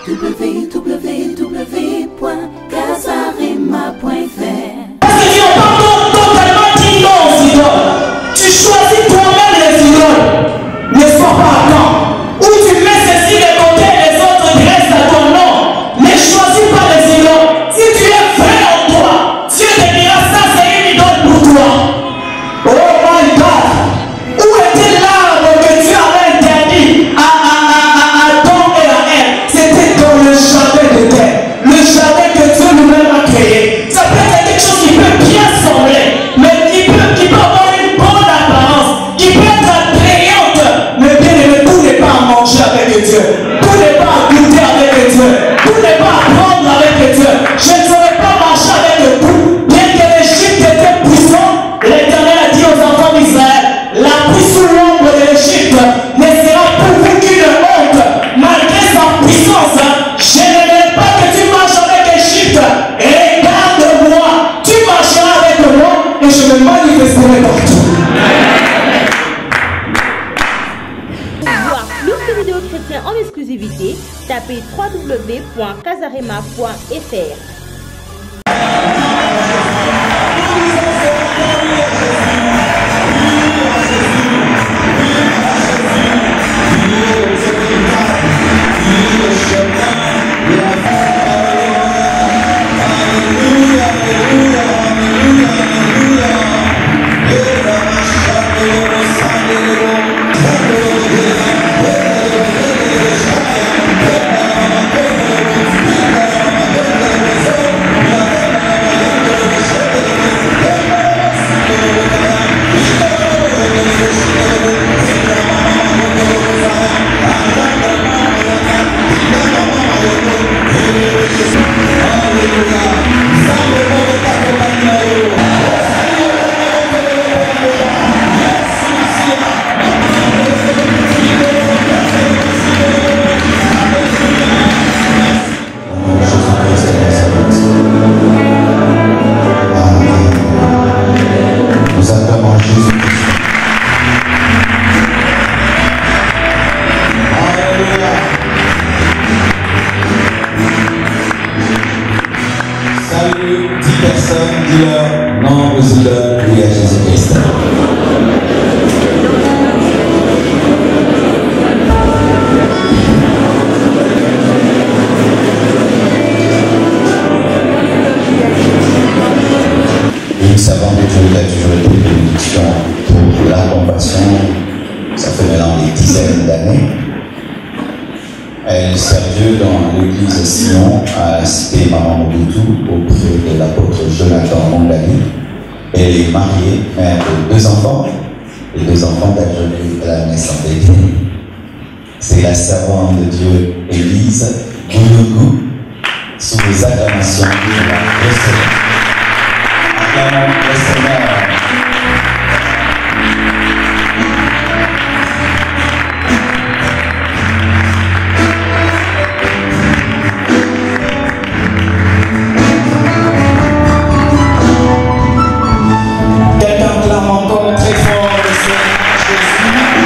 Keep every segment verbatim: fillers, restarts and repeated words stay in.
w w w point casarema point f r. Parce que tu n'as pas totalement dit non aux idoles. Tu choisis toi-même les idoles. Ne sois pas à temps. Ou tu mets ceci de côté et les autres restent à ton nom. Ne choisis pas les idoles. Si tu es vrai en toi, Dieu te dira ça c'est une idole pour toi. Oh my God. Où était l'arbre que Dieu avait interdit à, à, à, à Adam et à Ève? C'était dans le jardin de terre. Le jardin que Dieu lui-même a créé. Ça peut être quelque chose qui peut bien sembler, mais qui peut, qui peut avoir une bonne apparence, qui peut être attrayante. Mais bien aimé, tout n'est pas à manger avec Dieu. Tout n'est pas à goûter avec Dieu. Tout n'est pas à prendre avec Dieu. Je ne saurais pas marcher avec le tout. Bien que l'Égypte était puissant, l'Éternel a dit aux enfants d'Israël, la pluie sous l'ombre de l'Égypte ne sera pour vous qu'une honte. Malgré sa puissance, je ne veux pas que tu marches avec l'Égypte. Regarde-moi, tu marcheras avec moi et je me manifesterai partout. Pour voir plus de vidéos chrétiennes en exclusivité, tapez w w w point casarema point f r. C'est la servante de Dieu, Élise Goulougou, sous les acclamations de la recevoir. Acclamons le Seigneur. Quelqu'un clame encore très fort le Seigneur Jésus.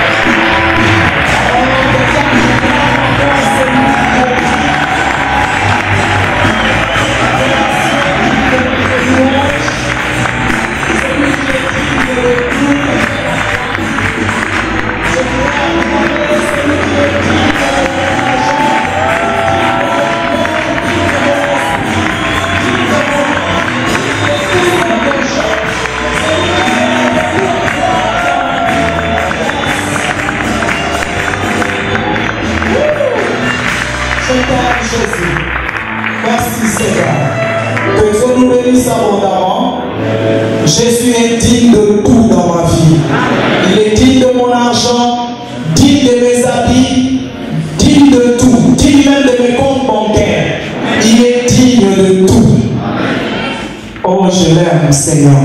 Merci Seigneur. Que Dieu nous bénisse abondamment. Jésus est digne de tout dans ma vie. Il est digne de mon argent, digne de mes habits, digne de tout, digne même de mes comptes bancaires. Il est digne de tout. Oh, je l'aime Seigneur.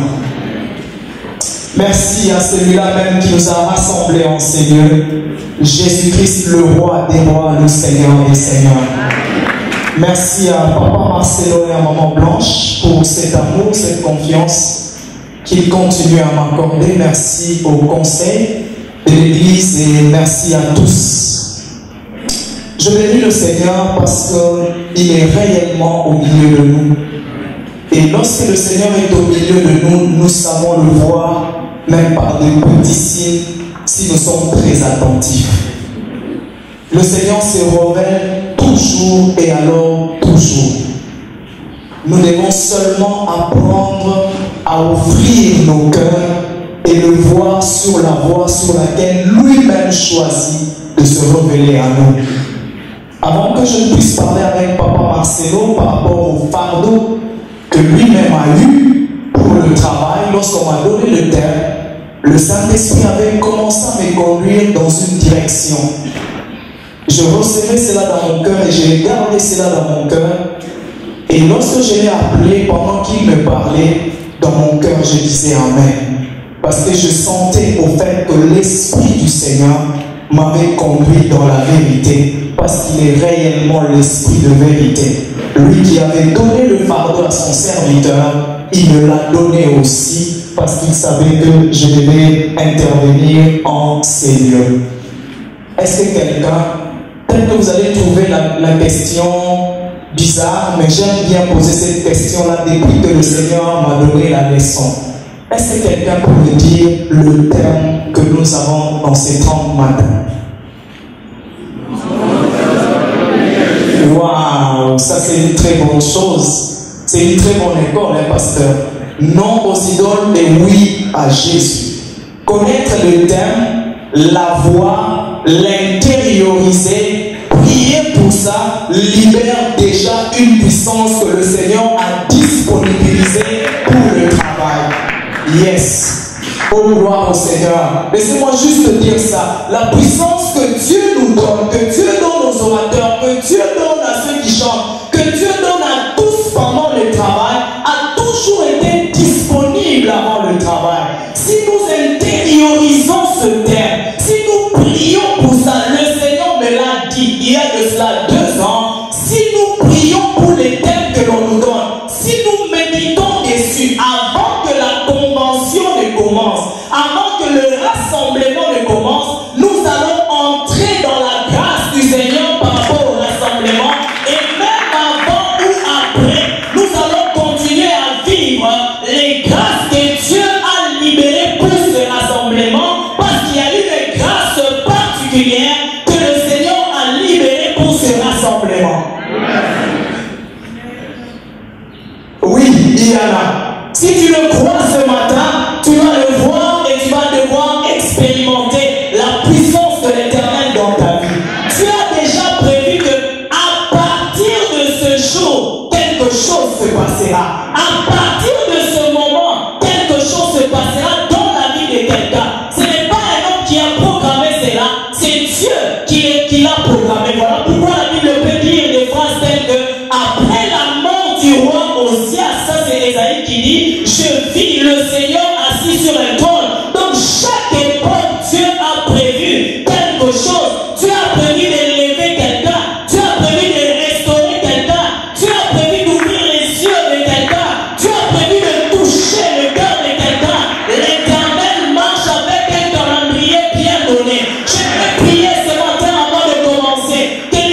Merci à celui-là même qui nous a rassemblés en Seigneur. Jésus-Christ, le roi des rois, le Seigneur des seigneurs. Merci à Papa Marcelo et à Maman Blanche pour cet amour, cette confiance qu'ils continuent à m'accorder. Merci au conseil de l'Église et merci à tous. Je bénis le Seigneur parce qu'il est réellement au milieu de nous. Et lorsque le Seigneur est au milieu de nous, nous savons le voir, même par des petits signes, si nous sommes très attentifs. Le Seigneur se révèle toujours et alors toujours. Nous devons seulement apprendre à ouvrir nos cœurs et le voir sur la voie sur laquelle lui-même choisit de se révéler à nous. Avant que je ne puisse parler avec Papa Marcelo par rapport au fardeau que lui-même a eu pour le travail, lorsqu'on m'a donné le thème, le Saint-Esprit avait commencé à me conduire dans une direction. Je recevais cela dans mon cœur et j'ai gardé cela dans mon cœur. Et lorsque je l'ai appelé, pendant qu'il me parlait, dans mon cœur, je disais Amen. Parce que je sentais au fait que l'Esprit du Seigneur m'avait conduit dans la vérité. Parce qu'il est réellement l'Esprit de vérité. Lui qui avait donné le fardeau à son serviteur, il me l'a donné aussi parce qu'il savait que je devais intervenir en ces lieux. Est-ce que quelqu'un, peut-être que vous allez trouver la, la question bizarre, mais j'aime bien poser cette question-là depuis que le Seigneur m'a donné la leçon. Est-ce que quelqu'un peut me dire le thème que nous avons dans ces trente matins? Waouh, ça c'est une très bonne chose. C'est une très bonne école, hein, pasteur. Non aux idoles et oui à Jésus. Connaître le thème, la voix, l'intérioriser, prier pour ça, libère déjà une puissance que le Seigneur a disponibilisée pour le travail. Yes. Oh, gloire au Seigneur. Laissez-moi juste dire ça. La puissance que Dieu nous donne, que Dieu donne aux orateurs, que Dieu donne à ceux qui chantent, que Dieu donne à tous pendant le travail, a toujours été disponible avant le travail. Si nous intériorisons ce thème, si nous prions pour ça, le Seigneur me l'a dit il y a de cela deux ans, si nous prions pour les thèmes que l'on nous donne, si nous méditons dessus avant que la convention ne commence, avant que le rassemblement ne commence, nous allons entrer dans la grâce du Seigneur par rapport au rassemblement et même avant ou après, nous allons continuer à vivre les grâces que Dieu a libérées pour ce rassemblement parce qu'il y a eu des grâces particulières que le Seigneur a libérées pour ce rassemblement. Oui, il y en a. Si tu le crois ce matin, tu vas le voir et tu vas devoir expérimenter la puissance de l'Éternel dans ta vie. Tu as déjà prévu que à partir de ce jour, quelque chose se passera. À partir de ce moment, quelque chose se passera dans la vie de quelqu'un. Ce n'est pas un homme qui a programmé cela, c'est Dieu qui, qui l'a programmé. Voilà pourquoi la Bible peut dire des phrases telles que après la mort du roi Osias, ça c'est Ésaïe qui dit, je vis le Seigneur assis sur un trône. Donc chaque époque, Dieu a prévu quelque chose. Dieu a prévu d'élever quelqu'un. Dieu a prévu de restaurer quelqu'un. Dieu a prévu d'ouvrir les yeux de quelqu'un. Dieu a prévu de toucher le cœur de quelqu'un. L'Éternel marche avec un calendrier bien donné. Je vais prier ce matin avant de commencer. Que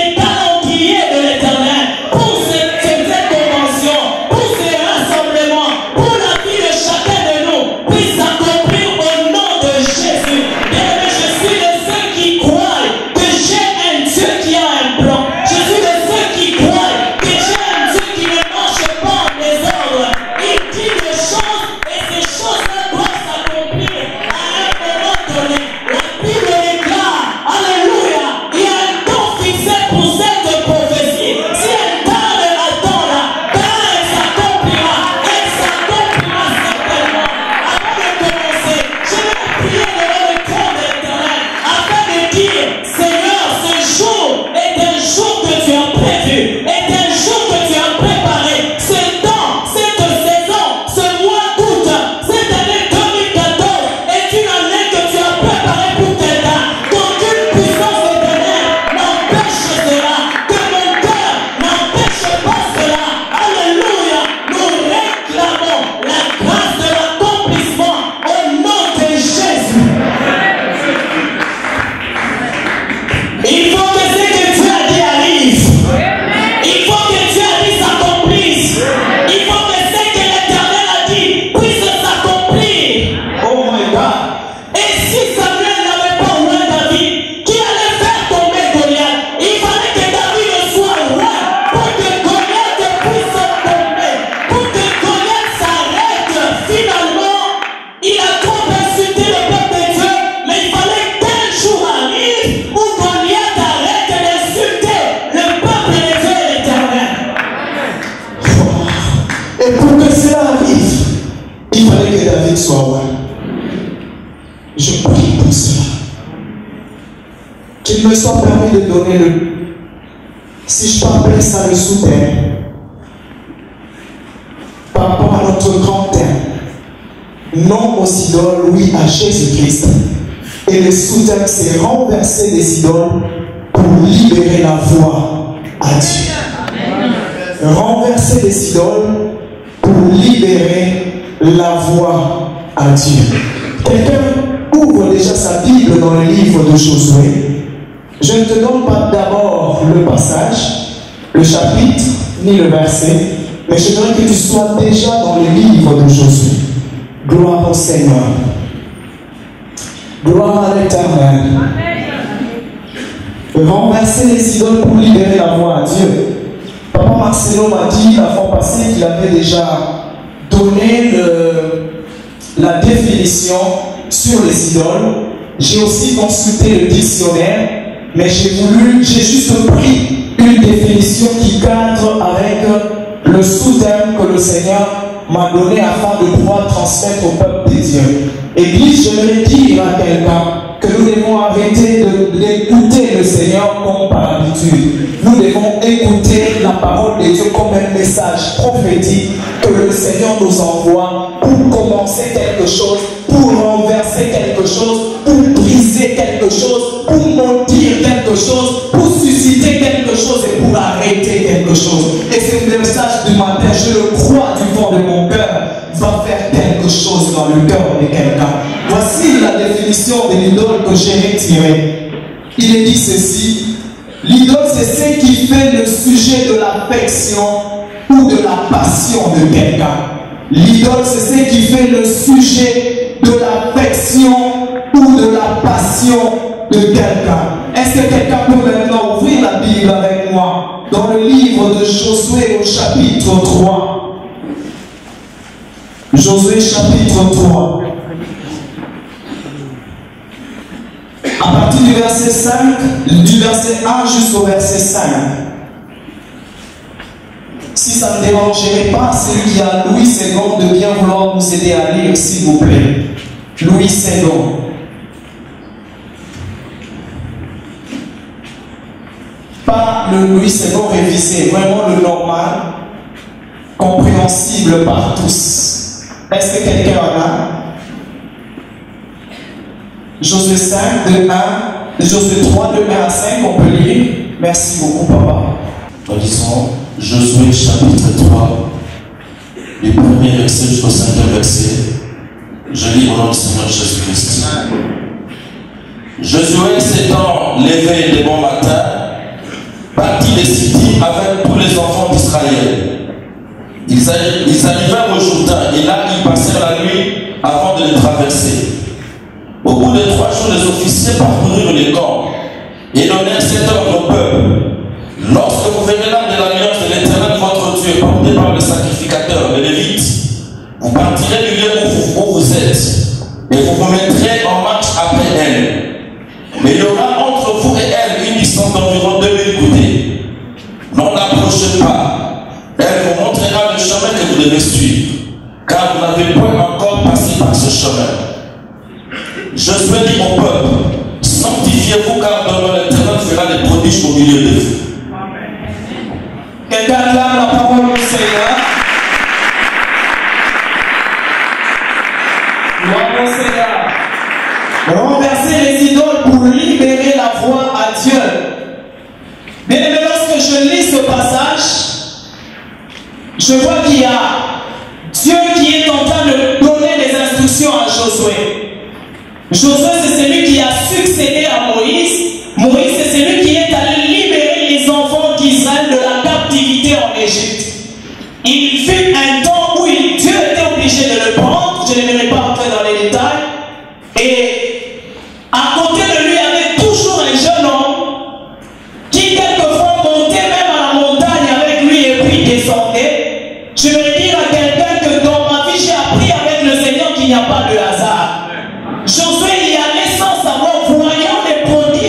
qu'il me soit permis de donner le, si je peux appeler ça le sous-thème, par rapport à notre grand thème, non aux idoles, oui à Jésus-Christ. Et le sous-thème, c'est renverser les idoles pour libérer la voie à Dieu. Renverser les idoles pour libérer la voie à Dieu. Quelqu'un ouvre déjà sa Bible dans le livre de Josué. Je ne te donne pas d'abord le passage, le chapitre, ni le verset, mais je voudrais que tu sois déjà dans le livre de Josué. Gloire au Seigneur. Gloire à l'Éternel. Renverser les idoles pour libérer la voie à Dieu. Papa Marcelo m'a dit la fois passée qu'il avait déjà donné le, la définition sur les idoles. J'ai aussi consulté le dictionnaire, mais j'ai voulu, j'ai juste pris une définition qui cadre avec le sous-thème que le Seigneur m'a donné afin de pouvoir transmettre au peuple des dieux. Église, j'aimerais dire à quelqu'un que nous devons arrêter d'écouter le Seigneur comme par habitude. Nous devons écouter la parole de Dieu comme un message prophétique que le Seigneur nous envoie pour commencer quelque chose, pour renverser quelque chose, pour briser quelque chose, pour maudire quelque chose, pour susciter quelque chose et pour arrêter quelque chose. Et ce message du matin, je le crois du fond de mon cœur, va faire quelque chose dans le cœur de quelqu'un. Voici la définition de l'idole que j'ai retirée. Il est dit ceci: l'idole, c'est ce qui fait le sujet de l'affection ou de la passion de quelqu'un. L'idole, c'est ce qui fait le sujet de l'affection ou de la passion de quelqu'un. Est-ce que quelqu'un peut maintenant ouvrir la Bible avec moi dans le livre de Josué au chapitre trois? Josué chapitre trois. À partir du verset cinq, du verset un jusqu'au verset cinq. Si ça ne dérangerait pas, celui qui a Louis deux de bien vouloir nous aider à lire, s'il vous plaît. Louis deux. Pas le Louis deux révisé, vraiment le normal, compréhensible par tous. Est-ce que quelqu'un en a? Josué cinq, de un, Josué trois, de un à cinq, on peut lire. Merci beaucoup, papa. Nous lisons Josué chapitre trois, du premier verset jusqu'au cinquième verset. Je lis au nom du Seigneur Jésus-Christ. Josué s'étant levé de bon matin, partit de Sittim avec tous les enfants d'Israël. Ils, ils arrivèrent au Jourdain et là ils passèrent la nuit avant de le traverser. Au bout de trois jours, les officiers parcoururent les camps et donnèrent cet ordre au peuple: lorsque vous verrez l'arche de l'alliance de l'Éternel votre Dieu porté par le sacrificateur, le Lévite, vous partirez du lieu où vous, où vous êtes et vous vous mettrez en marche après elle. Mais il y aura entre vous et elle une distance d'environ deux mille coudées. N'en approchez pas. Elle vous montrera le chemin que vous devez suivre, car vous n'avez point encore passé par ce chemin. Josué dit au peuple: sanctifiez-vous, car demain l'Éternel fera des prodiges au milieu de vous. Quelqu'un acclame la parole du Seigneur. Gloire au Seigneur. Renverser les idoles pour libérer la voie à Dieu. Bien aimé, lorsque je lis ce passage, je vois qu'il y a Dieu qui est en train de donner des instructions à Josué. Josué, c'est celui qui a succédé à Moïse. Moïse, c'est celui qui est allé libérer les enfants d'Israël de la captivité en Égypte. Il fut un temps où il, Dieu était obligé de le prendre. Je ne vais pas entrer dans les détails. Et à côté de lui, il y avait toujours un jeune homme qui, quelquefois, montait même à la montagne avec lui et puis descendait. Je vais dire à quelqu'un que dans ma vie, j'ai appris avec le Seigneur qu'il n'y a pas de hasard. Josué y allait sans savoir, voyant les prodiges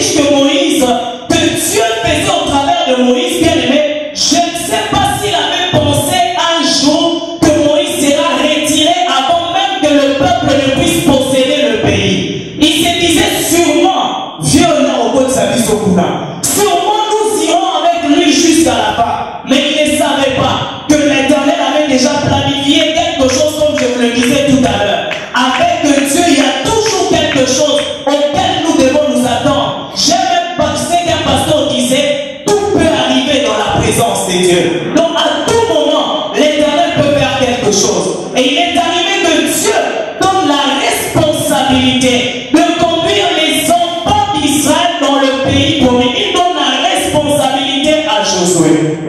là-bas. Mais ils ne savaient pas que l'Éternel avait déjà planifié quelque chose, comme je vous le disais tout à l'heure. Avec Dieu, il y a toujours quelque chose auquel nous devons nous attendre. J'ai même pensé qu'un pasteur disait, tout peut arriver dans la présence de Dieu. Donc à tout moment, l'Éternel peut faire quelque chose. Et il est arrivé que Dieu donne la responsabilité de conduire les enfants d'Israël dans le pays promis. Il donne la responsabilité à Josué.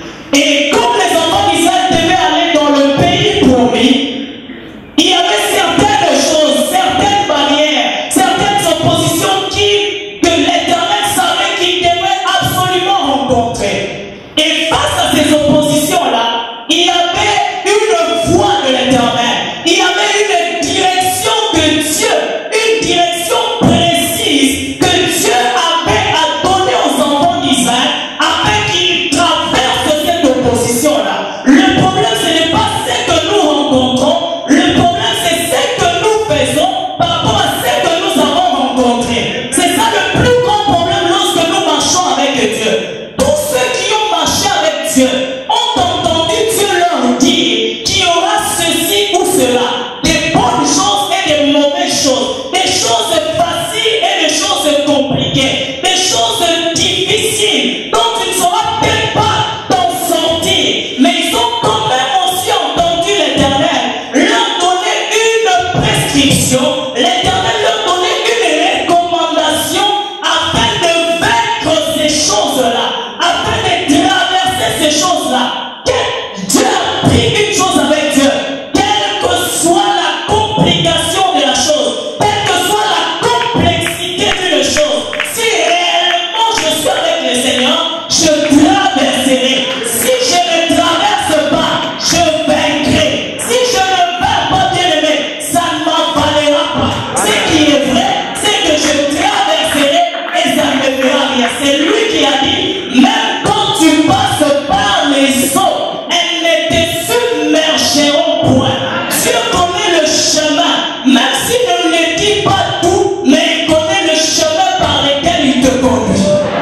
Et comme les enfants d'Israël devaient aller dans le pays promis, il y avait certaines choses, certaines barrières, certaines oppositions qui, que l'Éternel savait qu'il devait absolument rencontrer. Et face à ces oppositions-là, il y avait une voix de l'Éternel. Il y avait une direction que Dieu, une direction précise que Dieu avait à donner aux enfants d'Israël afin qu'ils traversent cette opposition-là. Le problème, ce n'est pas ce que nous rencontrons. Le problème, c'est ce que nous faisons par rapport à ce que nous avons rencontré. C'est ça le plus grand problème lorsque nous marchons avec Dieu. Tous ceux qui ont marché avec Dieu ont entendu Dieu leur dire qu'il y aura ceci ou cela, des bonnes choses et des mauvaises choses, des choses faciles et des choses compliquées, des choses difficiles dont tu ne sauras peut-être pas t'en sortir. Mais ils ont quand même aussi entendu l'Éternel leur donner une prescription, l'Éternel leur donner une recommandation afin de vaincre ces choses-là, afin de traverser ces choses-là. Dieu a pris une chose avec Dieu, quelle que soit la complication de la chose, quelle que soit la complexité d'une chose, si réellement je suis avec le Seigneur, je traverserai. Si je ne traverse pas, je vaincrai. Si je ne vaincrai pas, bien aimé, ça ne m'avalera pas. Ce qui est vrai, c'est que je traverserai et ça ne me fera rien. C'est lui qui a dit, même quand tu passes par les eaux, elles ne te submergeront point. Dieu connaît le chemin, même s'il ne le dit pas tout, mais il connaît le chemin par lequel il te conduit.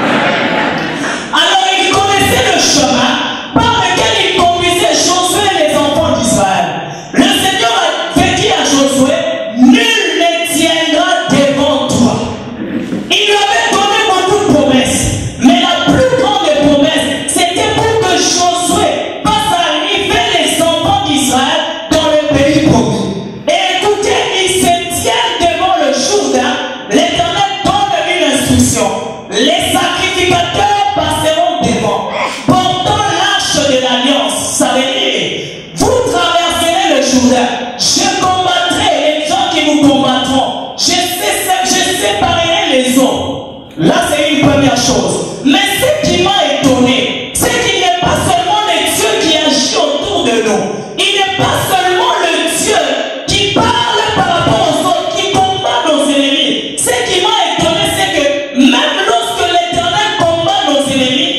Alors il connaissait le chemin par lequel il conduisait Josué et les enfants d'Israël. Le Seigneur avait dit à Josué, nul ne tiendra devant toi. Il lui avait donné beaucoup de promesses, mais la plus grande des promesses, c'était pour que Josué fasse arriver les enfants d'Israël dans le pays promis. Et écoutez, ils se tiennent devant le Jourdain. L'Éternel donne une instruction. Les sacrificateurs passeront devant, portant l'arche de l'alliance. Ça veut dire, vous traverserez le Jourdain. Je combattrai les gens qui vous combattront. Je, sais, je séparerai les eaux. Là, c'est une première chose. Mais ce qui m'a étonné, c'est qu'il n'est pas seulement le Dieu qui agit autour de nous. Il n'est pas seulement le Dieu qui parle par rapport aux autres, qui combat nos ennemis. Ce qui m'a étonné, c'est que même lorsque l'Éternel combat nos ennemis,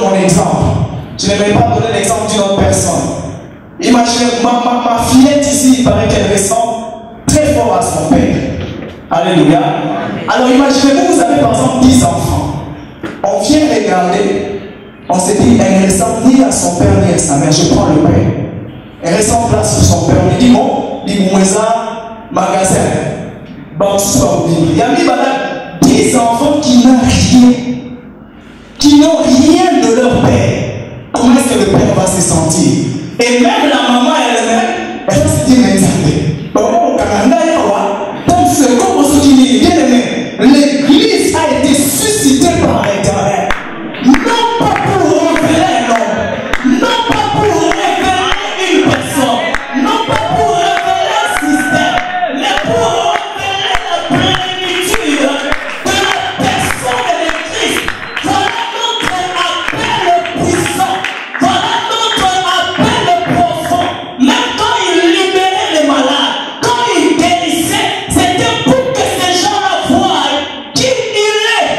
mon exemple. Je ne vais pas donner l'exemple d'une autre personne. Imaginez, ma, ma, ma fillette ici, il paraît qu'elle ressemble très fort à son père. Alléluia. Alors imaginez-vous, vous avez par exemple dix enfants. On vient regarder, on se dit, elle ne ressemble ni à son père ni à sa mère. Je prends le père. Elle ressemble là sur son père. On lui dit, bon, dit, magasin. Il y a mis dix enfants qui n'ont rien, qui n'ont rien de leur père. Comment est-ce que le père va se sentir? Et même la maman elle-même, elle va se dire, mais bon, au Canada, il y a quoi? Donc, c'est comme ce qui est bien aimé. L'église a été suscitée par l'Éternel. Non pas pour révéler un homme, non pas pour révéler une personne, non pas pour révéler un système, mais pour révéler la plénitude de la personne de Christ. Voilà notre appel puissant. Voilà notre appel profond. Même quand il libérait les malades, quand il guérissait, c'était pour que ces gens-là voient qui il est.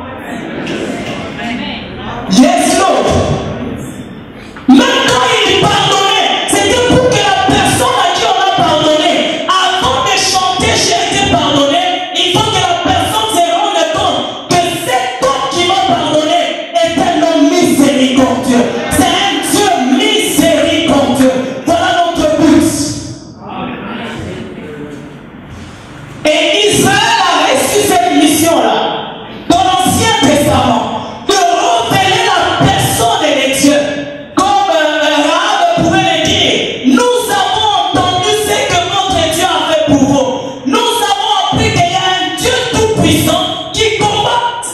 Yes, Lord. Même quand il pardonnait, c'était pour que la personne à qui on a pardonné, avant de chanter j'ai été pardonné, il faut que la personne se rende compte que cet homme qui m'a pardonné est un homme miséricordieux. C'est un Dieu miséricordieux. Voilà notre but. Et Israël a reçu cette mission-là dans l'Ancien Testament de révéler la personne de Dieu. Comme euh, Rahab pouvait le dire, nous avons entendu ce que notre Dieu a fait pour vous. Nous avons appris qu'il y a un Dieu tout-puissant qui combat.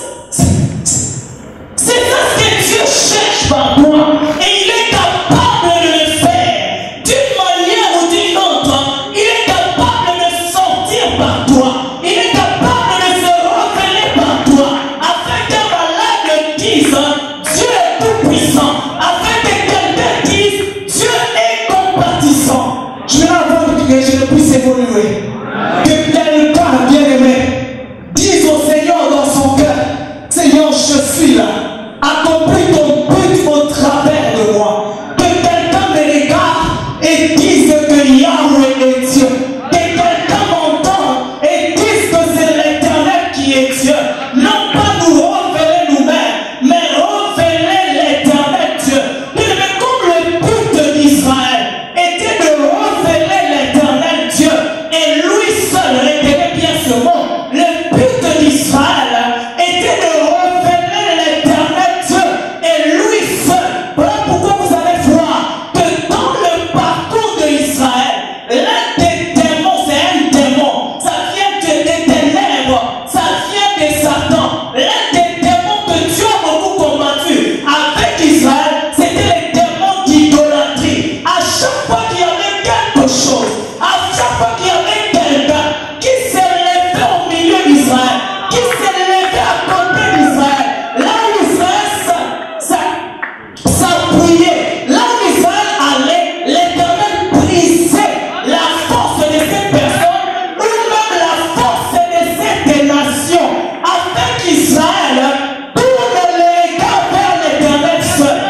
C'est ça ce que Dieu cherche par toi. Et il est capable de le faire. D'une manière ou d'une autre, il est capable de sortir par toi. Il est capable de se révéler par toi. Afin qu'un malade dise, Dieu est tout-puissant. Afin que quelqu'un dise, Dieu est compatissant. Je vais avoir que je ne puisse évoluer. Que quelqu'un bien-aimé dise au Seigneur dans son cœur, Seigneur, je suis là. Accomplis ton but au travers de moi. Que quelqu'un me regarde et dise que Yahweh est Dieu. Que quelqu'un m'entende et dise que c'est l'Éternel qui est Dieu. Non pas nous révéler nous-mêmes, mais révéler l'Éternel Dieu. Mais comme le but d'Israël était de révéler l'Éternel Dieu et lui seul, retenez bien ce mot, le but d'Israël était de révéler l'Éternel Dieu et lui seul. Voilà pourquoi vous allez voir que dans le parcours d'Israël, l'un des démons, c'est un démon, ça vient de- des ténèbres, ça vient de Satan. L'un des démons que Dieu a beaucoup combattu avec Israël, c'était les démons d'idolâtrie. À chaque fois qu'il y avait quelque chose, à chaque fois qu'il y avait quelqu'un qui s'est levé au milieu d'Israël, qui s'est levé à côté d'Israël, là où Israël s'a- s'a- s'appuyait, là où Israël allait, l'Éternel brisait la force de cette personne ou même la force de cette nation, afin qu'Israël tourne les regards vers l'Éternel seul.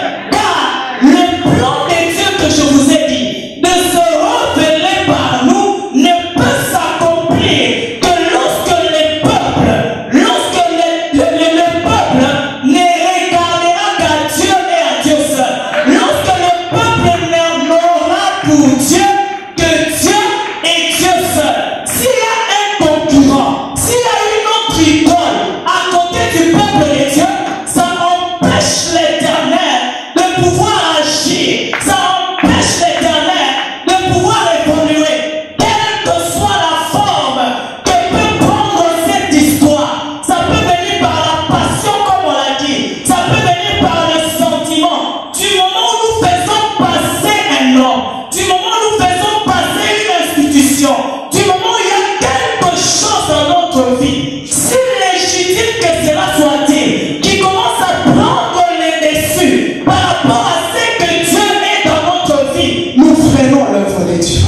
Car le plan de Dieu que je vous ai dit, de se révéler par nous, ne peut s'accomplir que lorsque les peuples, lorsque le, le, le- le peuple ne regardera qu'à Dieu et à Dieu seul. Lorsque le peuple n'aura pour Dieu que Dieu et Dieu seul. S'il y a un concurrent, s'il y a une autre idole à côté du peuple de Dieu, ça empêche l'Éternel de pouvoir agir. Ça empêche l'Éternel de pouvoir évoluer. Quelle que soit la forme que peut prendre cette histoire, ça peut venir par la passion comme on l'a dit, ça peut venir par le sentiment. Du moment où nous faisons passer un homme, du moment où nous faisons passer une institution, du moment où il y a quelque chose dans notre vie, si légitime que cela soit-il, qui commence à prendre les dessus par rapport à ce que Dieu est dans notre vie, nous freinons l'œuvre de Dieu.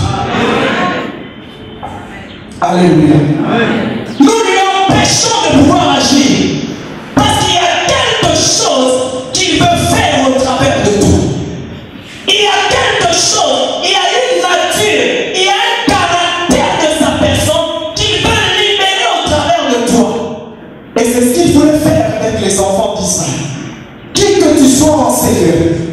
Alléluia. Nous lui empêchons de pouvoir agir. Parce qu'il y a quelque chose qu'il veut faire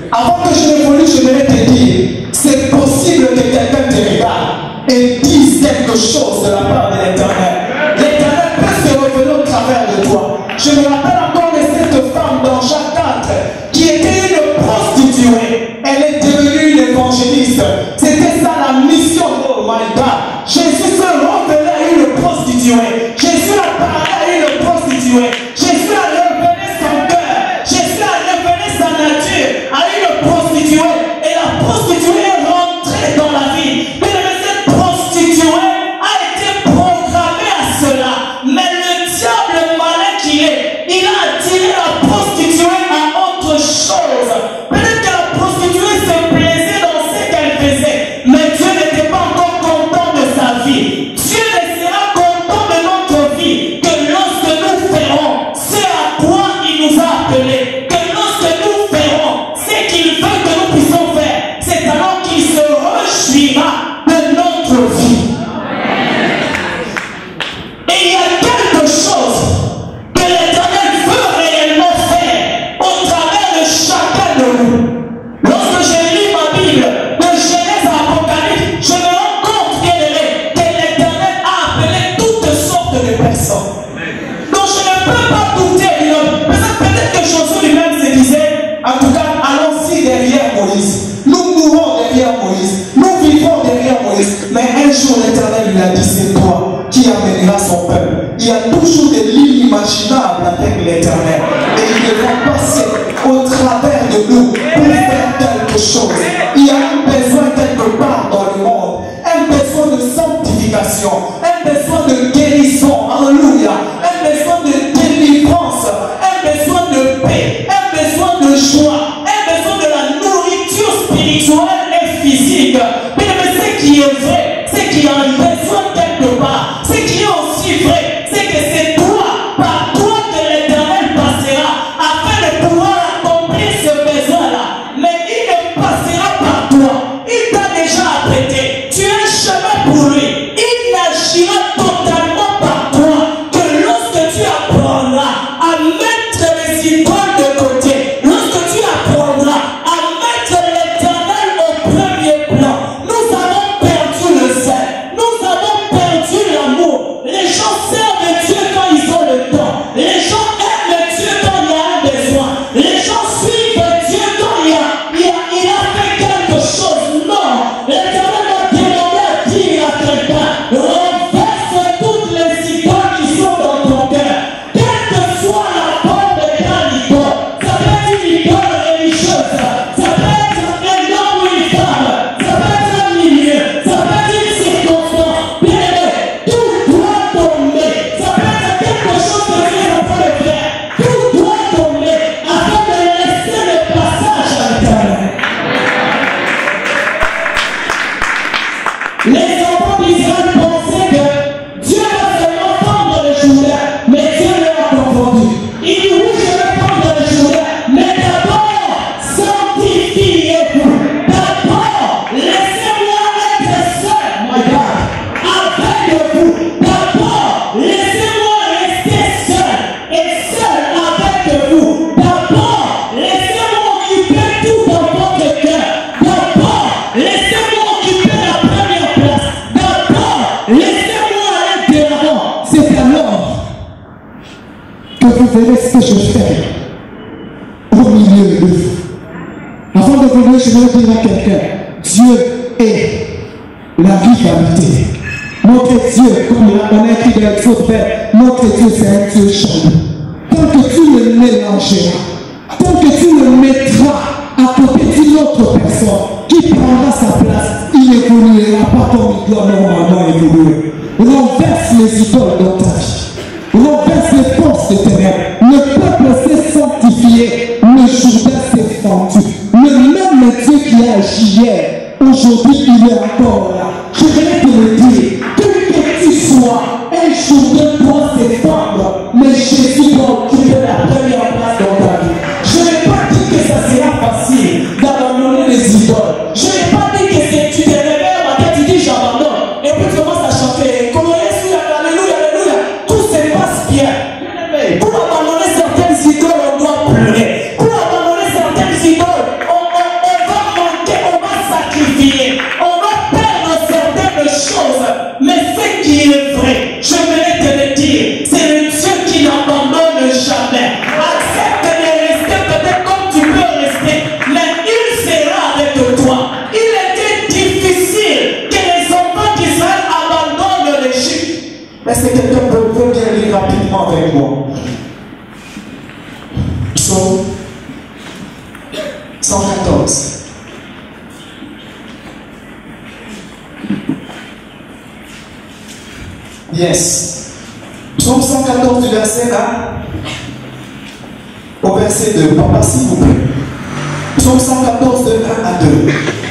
Avant que je n'évolue, je voudrais te dire, c'est possible que quelqu'un te regarde et dise quelque chose de la part de l'Éternel. L'Éternel peut se révéler au travers de toi. Je me rappelle encore de cette femme dans Jacques quatre qui était une prostituée. Elle est devenue une évangéliste. C'était ça la mission. Oh my God. Jésus se révélait à une prostituée. Jésus a parlé à une prostituée. Jésus a révélé son cœur. Jésus a révélé sa nature à une prostituée. Et la prostituée est rentrée dans la vie. Mais cette prostituée a été programmée à cela. Mais le diable malin qu'il est, il a attiré la prostituée à autre chose. Peut-être que la prostituée se plaisait dans ce qu'elle faisait. Mais Dieu n'était pas encore content de sa vie. Dieu ne sera content de notre vie que lorsque nous ferons ce à quoi il nous a appelés. Que lorsque nous ferons ce qu'il veut que nous puissions faire. C'est alors qu'il se réjouira de notre vie. Et il y a quelque chose que l'Éternel veut réellement faire au travers de chacun de nous. Lorsque je lis ma Bible, de Genèse à Apocalypse, je me rends compte, bien aimé, que l'Éternel a appelé toutes sortes de personnes. Donc je ne peux pas douter du homme. Peut-être que Josué lui-même se disait, en tout cas, allons-y derrière Moïse. Nous mourrons derrière Moïse. Nous vivons derrière Moïse. Mais un jour, l'Éternel lui a dit, c'est toi qui amènera son peuple. Il y a toujours des lignes imaginables avec l'Éternel. Et il devra passer au travers de nous pour faire quelque chose. Il y a un besoin quelque part dans le monde. Un besoin de sanctification. Un besoin de guérison. Alléluia. Un besoin de délivrance. Un besoin de paix. Un besoin de joie. Un besoin de la nourriture spirituelle et physique. Mais ce qui est vrai, c'est qu'il y a un besoin quelque part. Ce qui est aussi vrai, c'est que c'est toi, par toi que l'Éternel passera afin de pouvoir accomplir ce besoin-là. Mais il ne passera par toi. Il t'a déjà apprêté. Tu es un chemin pour lui. Il n'agira totalement par toi que lorsque tu apprendras à mettre les idoles de côté, lorsque tu apprendras à mettre l'Éternel au premier plan. Nous avons perdu le zèle. Nous avons perdu l'amour. Les gens servent Dieu quand ils ont le temps. Les gens aiment Dieu quand il y a un besoin. Les gens suivent Dieu quand il, y a, il, y a, il a fait quelque chose. Non. L'Éternel a demandé à dire à quelqu'un, renverse toutes les idoles qui sont dans ton cœur. Quelle que soit la forme de ta idole. Ça peut être une idole religieuse. Ça peut être un homme ou une femme. Ça peut être un milieu. Ça peut être une circonstance. Bien aimé, tout doit tomber. Ça peut être quelque chose que tu es en train de faire. Tout doit tomber afin de laisser le passage à l'Éternel. Les enfants d'Israël pensaient que Dieu va seulement prendre le Jourdain, mais Dieu leur a confondu. Il dit oui, je vais prendre le Jourdain, mais d'abord, sanctifiez-vous. D'abord, laissez-moi être seul, my God, avec vous. D'abord, laissez-moi rester seul et seul avec vous. D'abord, laissez-moi occuper tout dans votre cœur. D'abord, laissez-moi occuper la première place. D'abord, laissez-moi aller de l'avant. C'est alors que vous verrez ce que je fais au milieu de vous. Avant de venir, je vais dire à quelqu'un, Dieu est la vivalité. Notre Dieu, comme on a écrit dans l'exode vert, notre Dieu c'est un Dieu chaleureux. Tant que tu le mélangeras, tant que tu le mettras à côté d'une autre personne qui prendra sa place, il n'évoluera pas comme il doit normalement évoluer. Renverse les idoles dans ta vie. Renverse les forces de ténèbres. Le peuple s'est sanctifié. Le Jourdain s'est fendu. Le même Dieu qui a agi hier, aujourd'hui il est encore là. Je vais te le dire. Que, que tu sois, un Jourdain doit s'effondre. Mais Jésus doit occuper la première place dans ta vie. Je n'ai pas dit que ça sera facile d'abandonner les idoles. Je n'ai pas dit que c'est, tu te réveilles à matin, tu dis j'abandonne. Et puis tu commences à chanter. Alléluia, alléluia. Tout se passe bien. Pour abandonner certaines idoles, on doit pleurer. Pour abandonner certaines idoles, on, on simplement avec moi. Psaume cent quatorze. Yes. Psaume cent quatorze du verset un au verset deux. Papa, s'il vous plaît. Psaume cent quatorze de un à deux.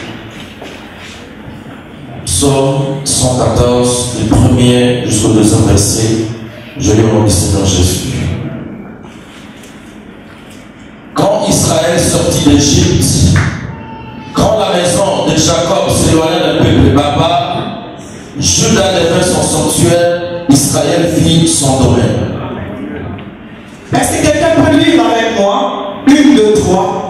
Psaume cent quatorze, du premier jusqu'au deuxième verset. Je lis au nom du Seigneur Jésus. Quand Israël sortit d'Égypte, quand la maison de Jacob s'éloigna d'un peuple barbare, Juda devint son sanctuaire, Israël fit son domaine. Est-ce que quelqu'un peut lire avec moi? Une, deux, trois.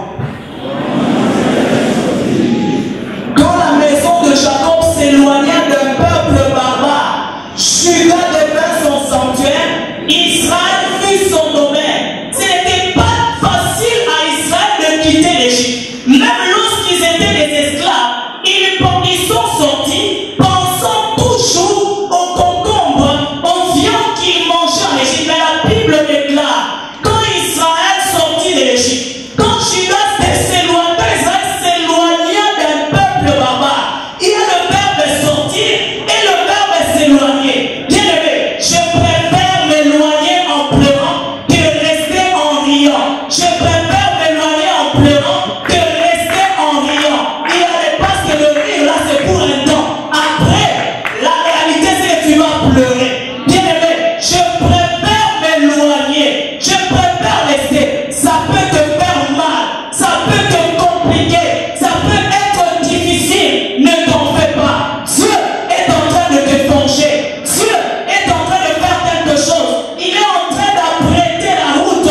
Quand la maison de Jacob s'éloigna d'un peuple barbare, Juda devint son sanctuaire, Israël fit son domaine. Ce n'était pas facile à Israël de quitter l'Égypte. Même lorsqu'ils étaient des esclaves, ils, ils sont sortis pensant toujours aux concombres, aux viandes qu'ils mangeaient en Égypte. Mais la Bible déclare, quand Israël sortit de l'Égypte, quand Juda s'éloigna, Israël s'éloigna d'un peuple barbare, il y a le verbe sortir et le verbe s'éloigner. Bien aimé, je préfère m'éloigner en pleurant que rester en riant. Je préfère m'éloigner en pleurant que rester en riant. Il y a des parce que le rire là c'est pour un temps. Après, la réalité c'est que tu vas pleurer. Bien aimé, je préfère m'éloigner. Je préfère rester. Ça peut te faire mal. Ça peut te compliquer. Ça peut être difficile. Ne t'en fais pas. Dieu est en train de te forger. Dieu est en train de faire quelque chose. Il est en train d'apprêter la route.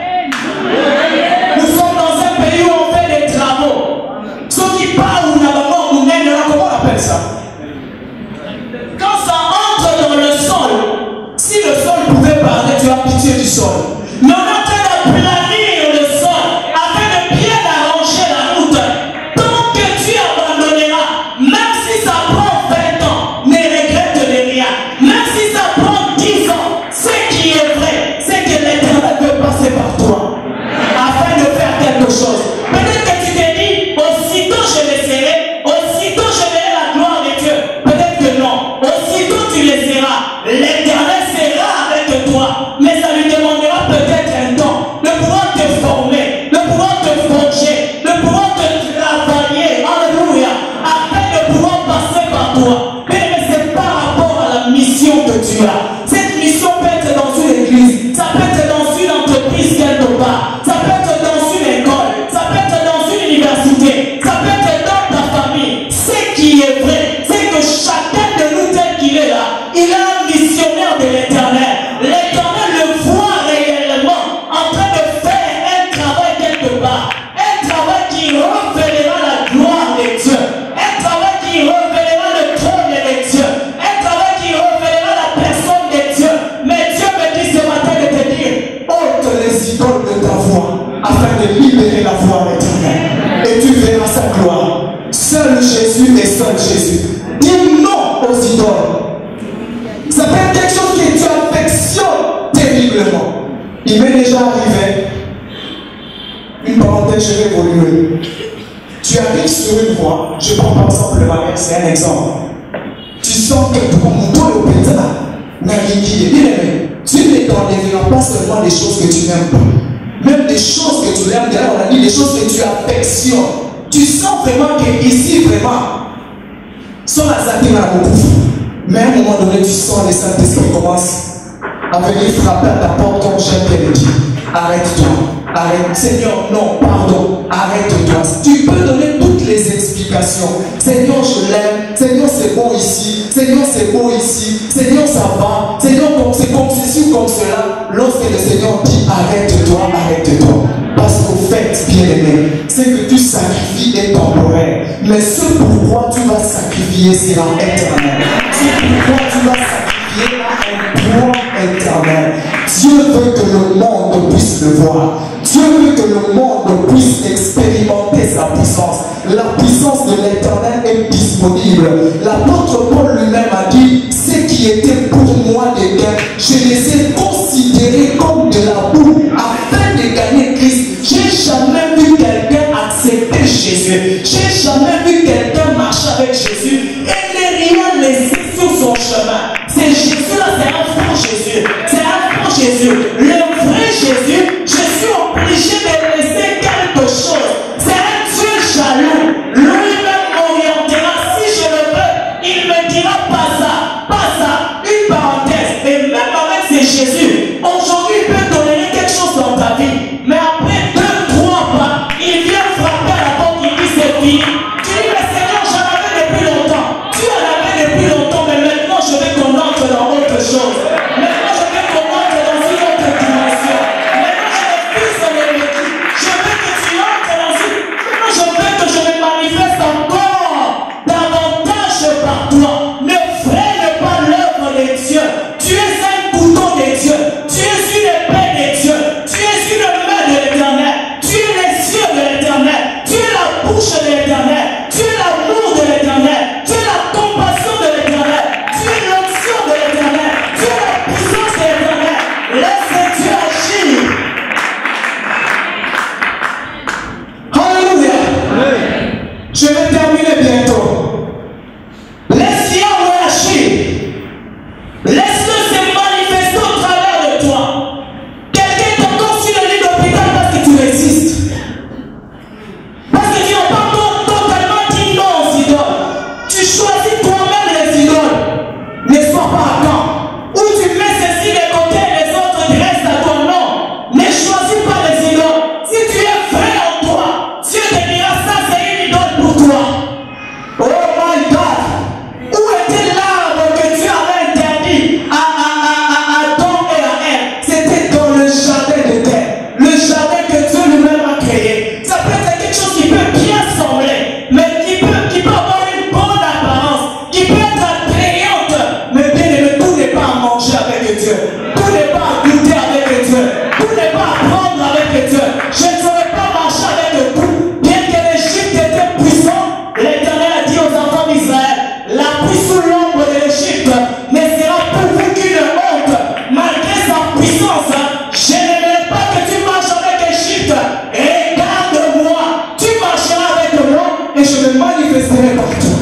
Nous sommes dans un pays où on fait des travaux. Ceux qui parlent ou n'abandonnent ou n'aiment, comment on appelle ça? Quand ça entre dans le sol, si le sol pouvait parler, tu as pitié du sol. Mais on est en train d'aplanir le sol afin de bien arranger la route. Tant que tu abandonneras, même si ça prend vingt ans, ne regrette de rien. Même si ça prend dix ans, ce qui est vrai, c'est que l'Éternel veut passer par toi afin de faire quelque chose. Peut-être que tu t'es dit, aussitôt je laisserai, aussitôt je verrai la gloire de Dieu. Peut-être que non. Aussitôt tu laisseras, l'Éternel sera avec toi. Mais ça lui demandera peut-être un temps de pouvoir te former, de pouvoir te forger, de pouvoir te travailler. Alléluia. Afin de pouvoir passer par toi. Mais c'est par rapport à la mission que tu as. Cette mission peut être dans une église, ça peut être dans une entreprise quelque part, ça peut être dans une école, ça peut être dans une université, ça peut être dans ta famille. Ce qui est vrai, c'est que chacun de nous tel qu'il est là, il est un missionnaire de l'Éternel. L'Éternel le voit réellement en train de faire un travail quelque part, un travail qui révélera la gloire de Dieu, un travail qui révélera le trône de Dieu, un travail qui révélera la personne de Dieu. Mais Dieu me dit ce matin de te dire, ôte les idoles de ta voix afin de libérer la voix de l'Éternel. Et tu verras sa gloire. Seul Jésus et seul Jésus. Dis non aux idoles. Ça peut être quelque chose que tu affectionnes terriblement. Il m'est déjà arrivé. Une parenthèse, je vais évoluer. Tu arrives sur une voie, je prends par exemple le mariage, c'est un exemple. Tu sens que ton toi le pétard n'a rien qui est bien aimé. Dieu ne t'enlèvera pas seulement des choses que tu n'aimes pas. Même des choses que tu aimes, d'ailleurs on a dit des choses que tu affectionnes. Tu sens vraiment qu'ici, vraiment, sans la zater à beaucoup. Mais à un moment donné, tu sens les Saint-Esprit commence à venir frapper à ta porte comme j'aime qu'elle le dit. Arrête-toi, arrête. Seigneur, non, pardon, arrête-toi. Tu peux donner toutes les explications. Seigneur, je l'aime. Seigneur, c'est bon ici. Seigneur, c'est beau ici. Seigneur, ça va. Seigneur, c'est comme ceci ou comme cela. Lorsque le Seigneur dit arrête-toi, arrête-toi. Parce qu'au fait, bien aimé, c'est que tu sacrifies est temporaire. Mais ce pourquoi tu vas sacrifier sera éternel. Ce pourquoi tu vas sacrifier a un droit éternel. Dieu veut que le monde puisse le voir. Dieu veut que le monde puisse expérimenter sa puissance. La puissance de l'Éternel est disponible. L'apôtre Paul lui-même a dit, ce qui était pour moi des gains, je les ai considérés jamais vu quelqu'un accepter Jésus. J'ai jamais vu quelqu'un marcher avec Jésus et ne rien laisser sur son chemin. C'est Jésus là, c'est un faux Jésus. C'est un faux Jésus. Le vrai Jésus, je suis obligé de laisser quelque chose. C'est un Dieu jaloux. Lui-même m'orientera. Si je le veux, il me dira pas ça, pas ça. Une parenthèse. Et même avec ces Jésus, aujourd'hui il peut donner quelque chose dans ta vie. Mais après deux, trois pas, il vient frapper à la porte, il dit c'est fini. Tu dis mais Seigneur, j'en avais depuis longtemps. Tu en avais depuis longtemps, mais maintenant je veux qu'on entre dans autre chose. Maintenant je veux qu'on entre dans une autre dimension. Maintenant je veux plus de l'énergie. Je veux que tu entres dans une... Maintenant je veux que je me manifeste encore davantage par toi. Ne freine pas l'œuvre de Dieu. Tu es un couteau de Dieu. Tu es une épée de Dieu. Tu es une main de l'Éternel. Tu es les yeux de l'Éternel. Tu es la bouche de l'Éternel. Tu es l'amour de l'Éternel. Tu es la compassion de l'Éternel. Tu es l'onction de l'Éternel. Tu es la puissance de l'Éternel. Laisse Dieu agir. Alléluia. Je vais terminer bientôt. Laisse Yahweh agir. Laisse-le se manifester au travers de toi. Quelqu'un est encore sur le lit d'hôpital parce que tu résistes. Parce que tu n'as pas totalement dit non aux idoles. Tu choisis toi-même les idoles. Ne sois pas à temps. Ou tu mets ceci de côté et les autres restent à toi. Non. Ne choisis pas les idoles. Si tu es vrai en toi, Dieu te dira ça, c'est une idole pour toi. Oh my God. Où était l'arbre que Dieu avait interdit à, à, à, à Adam et à Ève? C'était dans le jardin d'Éden. Le jardin que Dieu lui-même a créé. Ça peut être quelque chose qui peut bien sembler, mais qui peut, qui peut avoir une bonne apparence, qui peut être attrayante. Mais bien aimé, tout n'est pas à manger avec Dieu. Tout n'est pas à goûter avec Dieu. Tout n'est pas à prendre avec Dieu. Je ne saurais pas marcher avec tout. Bien que l'Égypte était puissant, l'Éternel a dit aux enfants d'Israël, la pluie sous l'ombre de l'Égypte ne sera pour vous qu'une honte. Malgré sa puissance, je n'aimerais pas que tu marches avec l'Égypte. Regarde-moi, tu marcheras avec moi et je me manifesterai partout.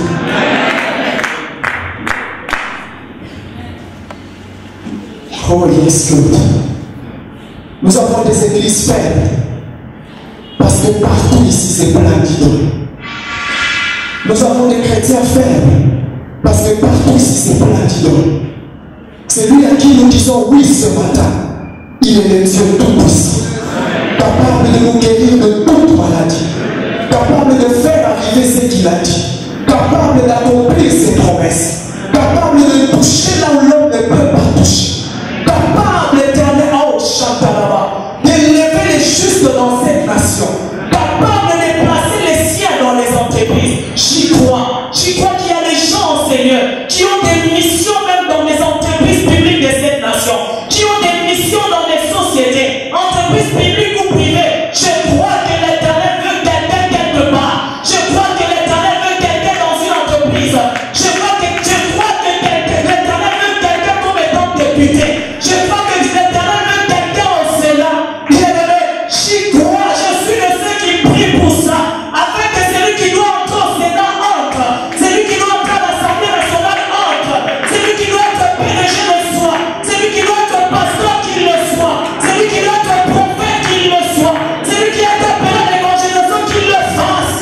Oh yes, Lord. Nous avons des églises faibles. Parce que partout ici, c'est plein d'idoles. Nous avons des chrétiens faibles. Parce que partout ici, c'est plein d'idoles. C'est lui à qui nous disons oui ce matin. Il est le Dieu tout-puissant. Capable de nous guérir de toute maladie. Capable de faire arriver ce qu'il a dit. Capable d'accomplir ses promesses. Capable de toucher là où l'homme ne peut pas toucher. Capable, éternel, oh Chantalaba, d'élever les justes dans cette nation. Capable de déplacer les siens dans les entreprises. J'y crois. J'y crois qu'il y a des gens, Seigneur, qui ont des missions même dans les entreprises publiques de cette nation. Qui ont des missions dans les sociétés, entreprises publiques ou privées. Je crois que l'Éternel veut quelqu'un quelque part. Je crois que l'Éternel veut quelqu'un dans une entreprise. Je crois que, je crois que l'Éternel veut quelqu'un comme étant député. Je crois que l'Éternel veut quelqu'un au Sénat. J'y crois, je suis de ceux qui prient pour ça. Afin que celui qui doit entrer au Sénat entre. Celui qui doit entrer à l'Assemblée nationale entre. Celui qui doit être P D G le soit. Celui qui doit être pasteur qu'il le soit. Celui qui doit être prophète qu'il le soit. Celui qui est appelé à l'évangélisation qu'il le fasse.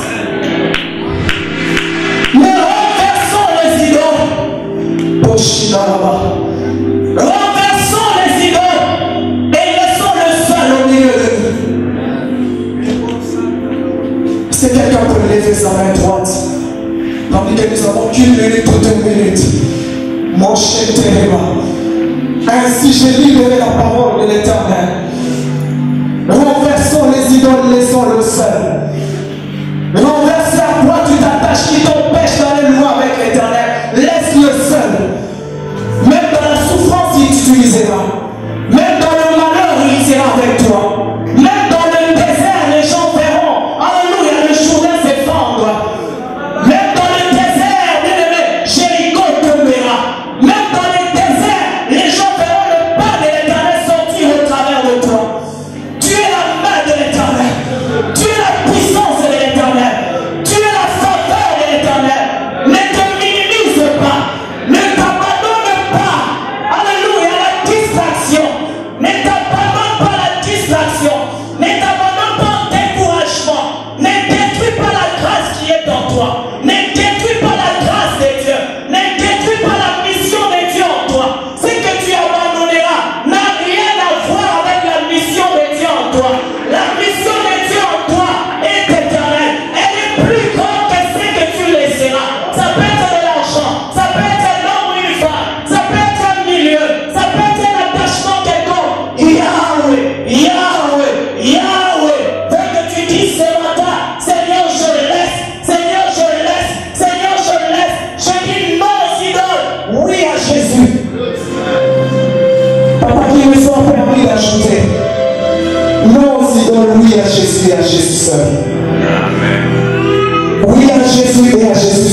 Mais renversons les idoles. Poshinaraba. Renversons les idoles et laissons le seul au milieu de nous. C'est quelqu'un peut lever sa main droite. Tandis que nous avons qu'une minute ou deux minutes. Mon cher Téréma. Ainsi j'ai libéré la parole de l'Éternel. Renversons les idoles, laissons le seul. Renverse à quoi tu t'attaches qui t'empêche d'aller loin avec l'Éternel. Laisse le seul. Même dans la souffrance, il t'utilisera. Même dans le malheur, il sera avec toi. Même dans le désert, les gens verront. Alléluia, le Jourdain s'effondre. Même dans le désert, bien aimé, Jéricho tombera. Même dans le désert, les gens verront le pas de l'Éternel sortir au travers de toi. Tu es la main de l'Éternel.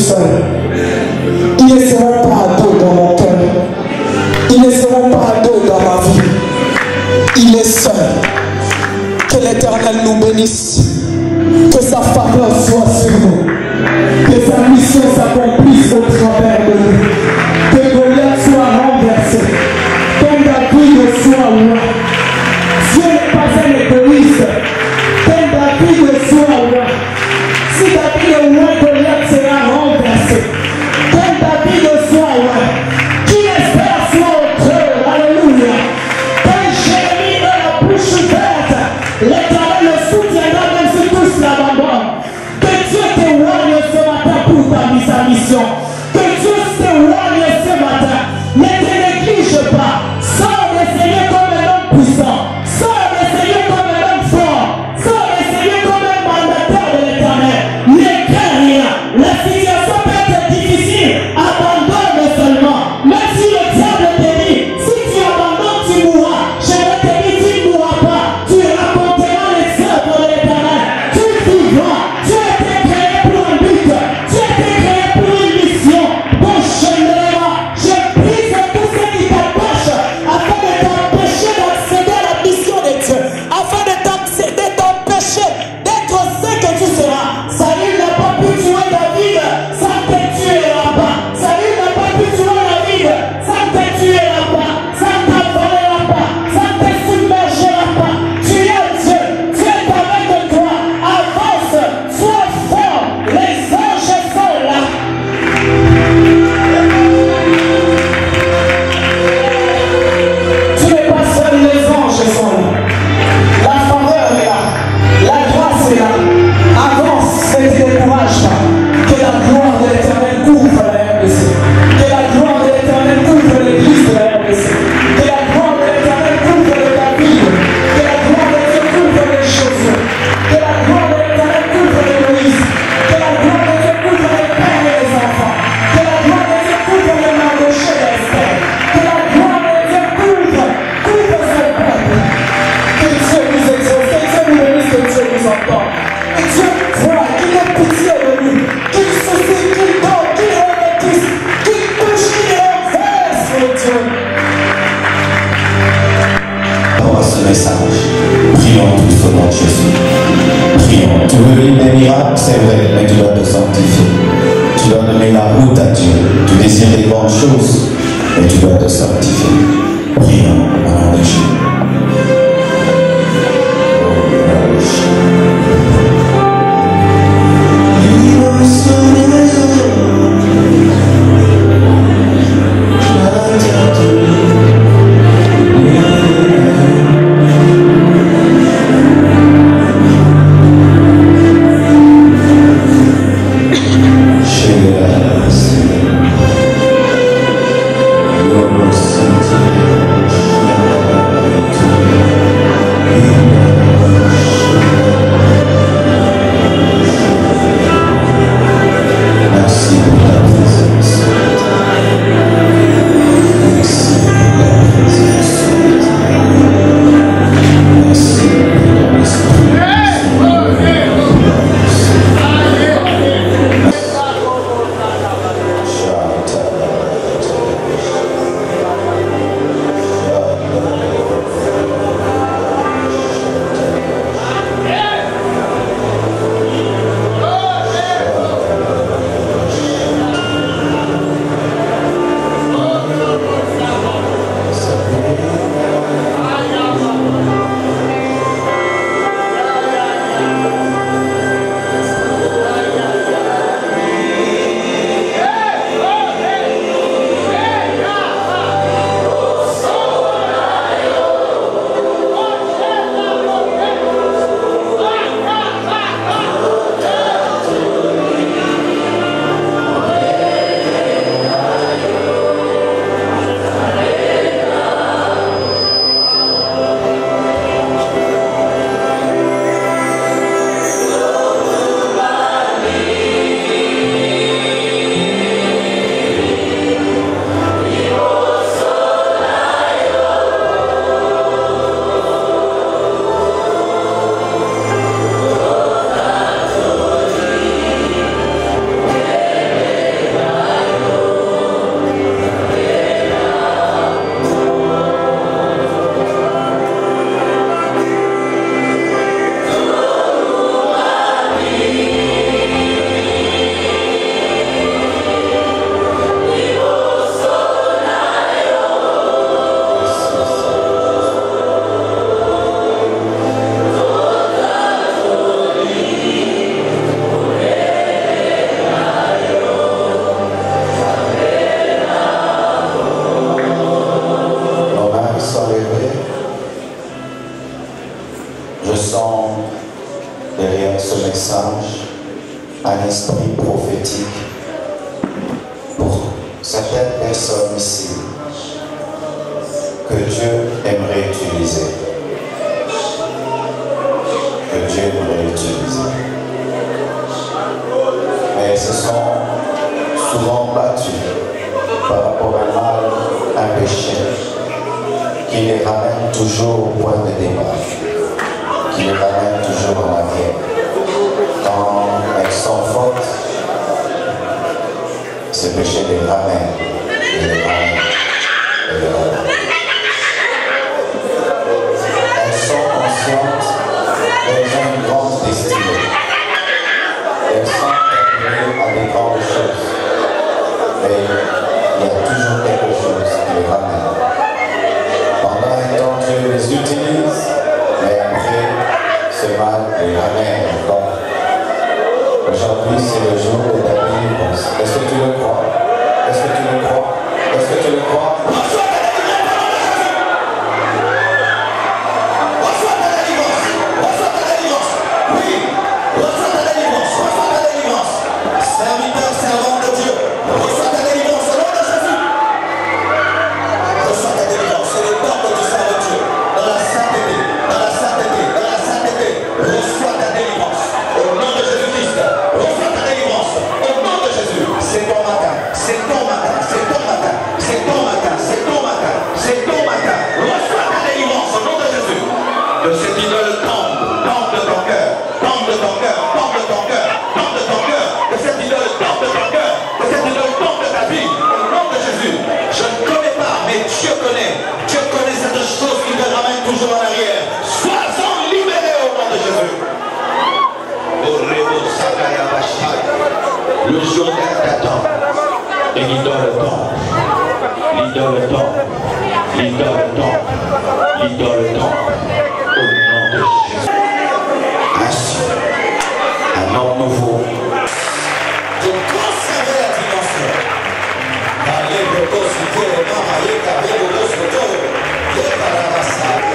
seul. Ils ne seront pas à dos dans mon cœur. Ils ne seront pas à dos dans ma vie. Il est seul. Que l'Éternel nous bénisse. Que sa faveur soit sur nous. Que sa mission s'accomplisse au travers de nous. Que Goliath soit renversé. Que David soit roi. Dieu n'est pas un égoïste. Que David soit roi. Si David est roi, Goliath sera renversé. Que David soit roi. Qui espère soit au trône. Alléluia. Que Jérémie ait la bouche ouverte. L'Éternel le soutiendra même si tous l'abandonnent. Que Dieu t'éloigne ce matin pour ta mise à mission. Que Dieu t'éloigne ce matin. Ne te néglige pas. Sors le Seigneur comme un homme puissant. Sors le Seigneur comme un homme fort. Sors le Seigneur comme un mandataire de l'Éternel. Ne crains rien. La situation peut être difficile. Abandonne seulement. Même si le diable te dit, si tu abandonnes, tu mourras. Je ne te dis, tu ne mourras pas. Tu raconteras les œuvres de l'Éternel. Tu vivras. Tu as été créé pour un but. Tu as été créé pour une mission. Bon, je je brise tout ce qui t'empêche afin de t'empêcher d'accéder à la mission de Dieu. Afin de t'accéder, t'empêcher d'être ce que tu seras. Saül n'a pas pu tuer David, ça ne te tuera pas. Saül n'a pas pu tuer David, ça ne te tuera pas. Ça ne t'envolera pas, ça ne te submergera pas. Tu es Dieu, Dieu est avec toi. Avance, sois fort, les anges sont là. Tu n'es pas seul, les anges sont là. La faveur est là. La grâce est là. Avance, ne te décourage pas. Que la gloire de l'Éternel couvre la R D C. Que la gloire de l'Éternel couvre l'église de la R D C. Que la gloire de l'Éternel couvre le David. Que la gloire de Dieu couvre les choses. Que la gloire de l'Éternel couvre les Moïse. Que la gloire de Dieu couvre les pères et les enfants. Que la gloire de Dieu couvre les Mardochée et Esther. Que la gloire de Dieu couvre, couvre son peuple. Que Dieu nous exauce, que Dieu nous bénisse, que Dieu nous entende. Que Dieu voit, qu'il ait pitié de nous, qu'il soucie, qu'il donne, qu'il remédise, qu'il touche, qu'il renverse, mon Dieu. Par ce message, prions tous au nom de Jésus. Prions. Tu veux vivre des miracles, c'est vrai, mais tu dois te sanctifier. Tu dois donner la route à Dieu. Tu désires des bonnes choses, mais tu dois te sanctifier. Prions au nom de Jésus. Your esprit prophétique pour certaines personnes ici que Dieu aimerait utiliser. Que Dieu aimerait utiliser. Mais ils se sont souvent battus par rapport à un mal, un péché, qui les ramène toujours au point de départ, qui les ramène toujours en arrière. Quand elles sont fortes, ce péché les ramène, et les ramène, et les ramène. Elles sont conscientes qu'elles ont une grande destinée. Elles sont appelées à des grandes choses. Mais il y a toujours quelque chose qui les ramène. Pendant un temps, Dieu les utilise, mais après, ce mal les ramène encore. Aujourd'hui, c'est le jour de ta délivrance. Est-ce que tu le crois? Est-ce que tu le crois? Est-ce que tu le crois? Serviteur, servant de Dieu, reçois ta délivrance au nom de Jésus. Reçois ta délivrance, c'est le temps que tu serves Dieu. Dans la sainteté, dans la sainteté, dans la sainteté, reçois ta délivrance au nom de Jésus-Christ. Reçois ta délivrance au nom de Jésus. C'est ton matin, c'est ton matin, c'est ton matin, c'est ton matin, c'est ton matin, c'est ton matin. Reçois ta délivrance au nom de Jésus. Que cette idole tombe, tombe de ton cœur, tombe de ton cœur, tombe de ton cœur, tombe de ton cœur. Que cette idole tombe de ton cœur, que cette idole tombe de ta vie, au nom de Jésus. Je ne connais pas, mais Dieu connaît. Dieu connaît cette chose qui te ramène toujours en arrière. Sois-en libéré au nom de Jésus. Le jour t'attend. Et l'idole tombe. L'idole tombe. L'idole tombe. L'idole tombe. Au nom de Jésus. Ainsi, un homme nouveau. De conserver la dimension. Allez, le gosse, le Dieu, le nom, allez, allez, le gosse, le Dieu, Dieu, par la masse.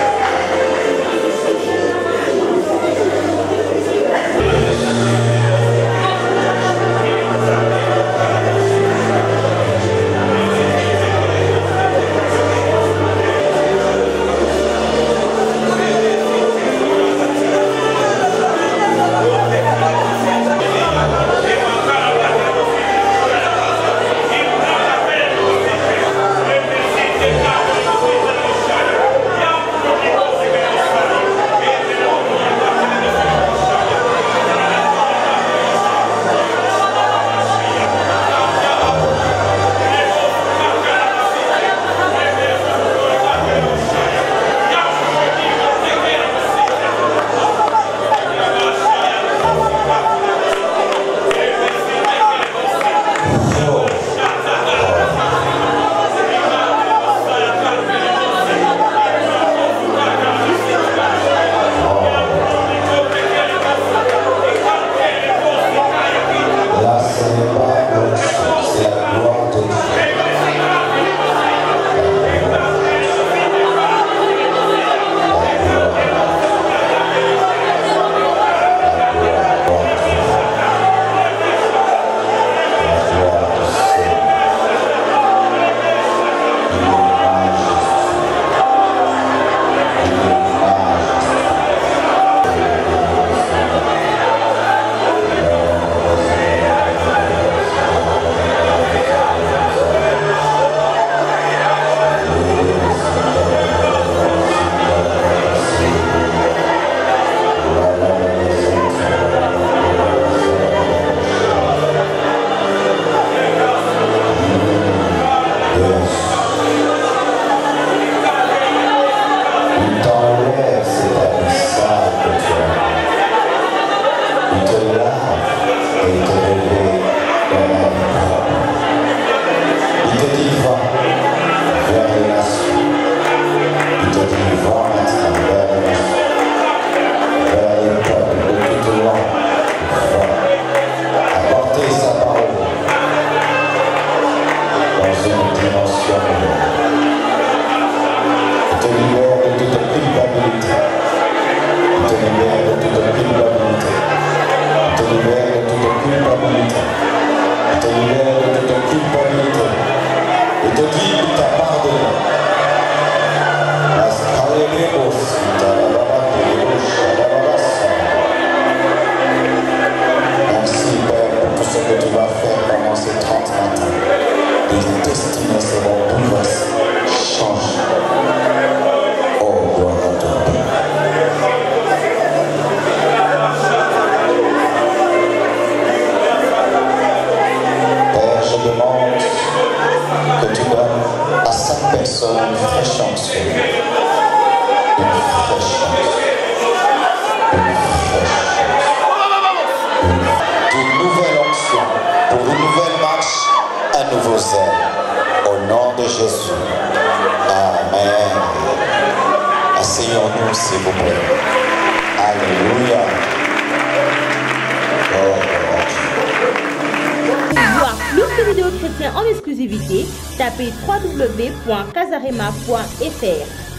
infirmité. Il te libère de toute culpabilité. Il te dit qu'il t'a pardonné. Merci Père pour tout ce que tu vas faire pendant ces trente matins. Les destinées seront bouleversées, changées. Oh, gloire à toi. Père, je demande que tu donnes à chaque personne une fraîche onction. Une fraîche onction. Une fraîche onction. Une nouvelle onction pour une nouvelle marche, un nouveau zèle. Au nom de Jésus. Amen. Asseyons-nous, s'il vous plaît. Alléluia. Oh, Pour voir plus de vidéos chrétiennes en exclusivité, tapez w w w point casarema point f r.